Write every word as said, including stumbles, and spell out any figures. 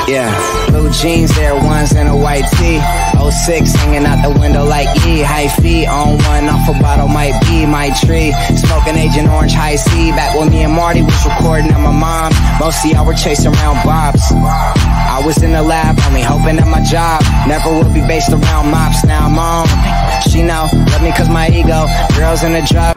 Yeah, blue jeans, Air Ones, and a white tee. oh six hanging out the window like E. High feet on one, off a bottle might be my tree. Smoking Agent Orange High C. Back when me and Marty was recording at my mom. Most of y'all were chasing around bobs. I was in the lab, only hoping that my job never would be based around mops. Now I'm on. She know, love me cause my ego. Girls in the drop.